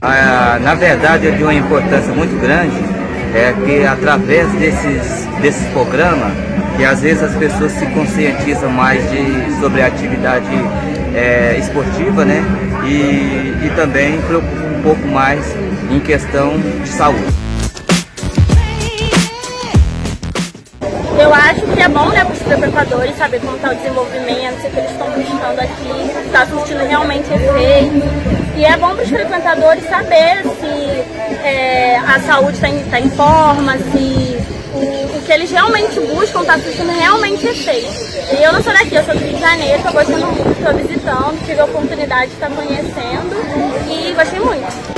Na verdade, é de uma importância muito grande, que através desses programas, que às vezes as pessoas se conscientizam mais sobre a atividade esportiva, né? E também preocupam um pouco mais em questão de saúde. Eu acho que é bom, né, para os frequentadores saber como está o desenvolvimento, se o que eles estão buscando aqui está surtindo realmente efeito. E é bom para os frequentadores saber se a saúde está em forma, se o que eles realmente buscam está surtindo realmente efeito. E eu não sou daqui, eu sou do Rio de Janeiro, estou gostando muito, estou visitando, tive a oportunidade de estar conhecendo e gostei muito.